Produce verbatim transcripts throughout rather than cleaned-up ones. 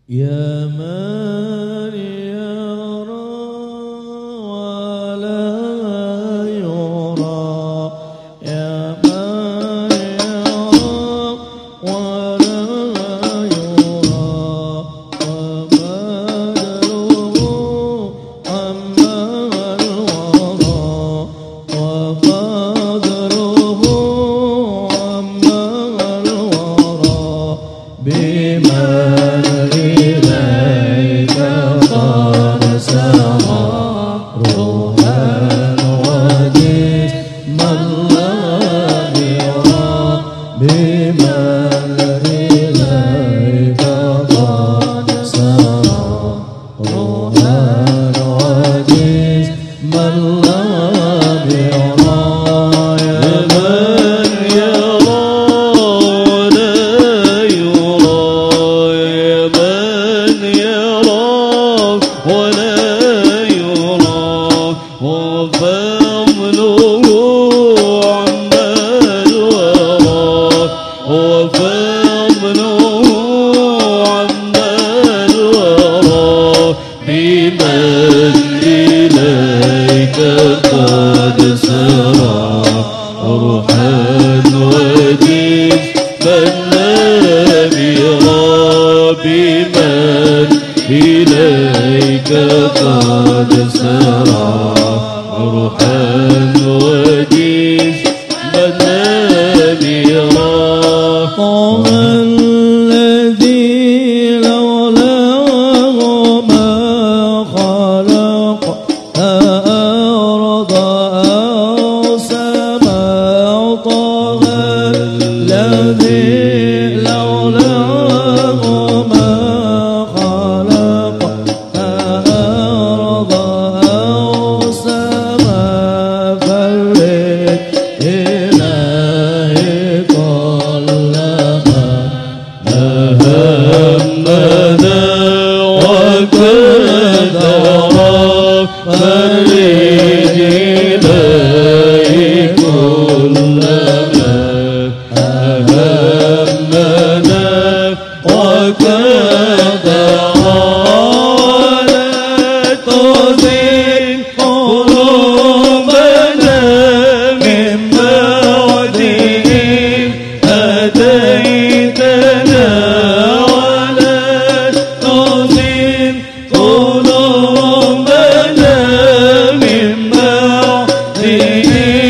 يا من يرى ولا يرى، يا من يرى ولا يرى، وبدره عما الورى، وقدره عما الورى، بمن إليك قد سرى روحا وجسما لا يرى، بمن إليك قد سرى روحا وجسما لا يرى. يا من يرى ولا يرى، يا من يرى ولا يرى، وفضله عما الورى، وفضله عما الورى، بمن إليك قد سرى روحا وجسما لم يرى، بمن إليك قد سرى روحا وجسما لم يرى. طه الذي لولاه ما خلق أرض أو سماء، طه الذي لولاه ما خلق أرض أو سماء، فرد إلهي كلما أهمنا وكدرا، فرد إلهي كلما أهمنا وكدرا، ولا تزغ قلوبنا من بعد إذ هديتنا، ولا تزغ قلوبنا من بعد إذ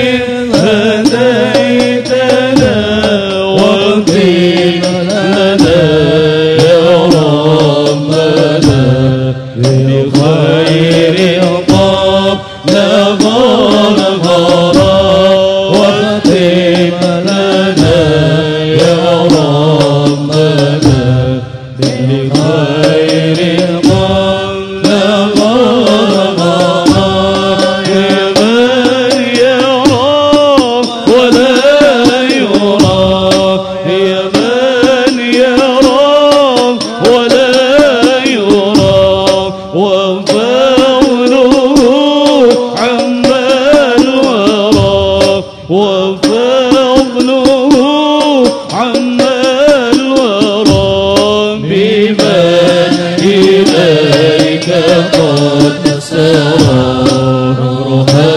هديتنا، واغفر لنا يا ربنا بخير قبل غرغرا، واختم لنا يا ربنا بخير قبل غرغرا. يا من يرى ولا يرى، يا من يرى ولا يرى، وفضله عما الورى، وفضله عما الورى، بمن إليك قد سرى روحا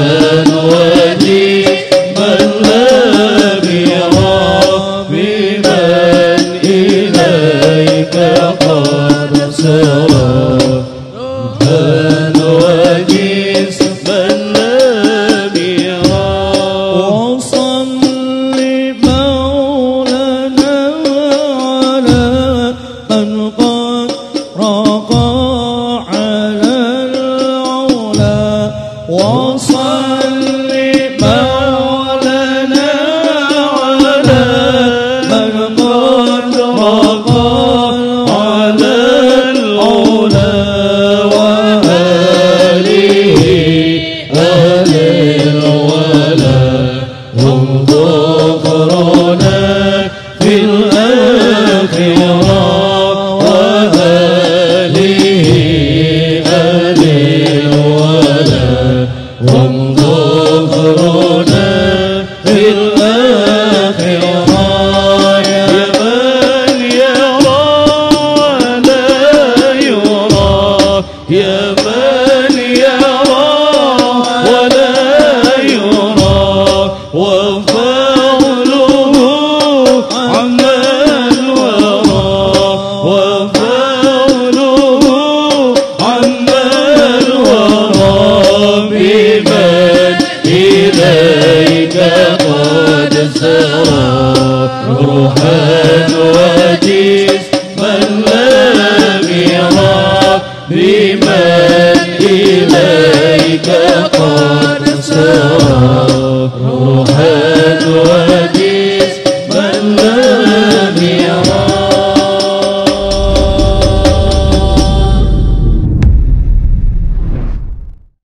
وجسما لم يرى، بمن إليك قد سرى روحا وجسما لم يرى. وصل مولانا على من قد رقى على العلا، وصل مولانا على من قد رقى على العلا، وآله أهل الولا، هم ذكرنا في الآخرة، وآله أهل الولا، هم ذكرنا في الآخرة. يا من يرى قد سرى روحا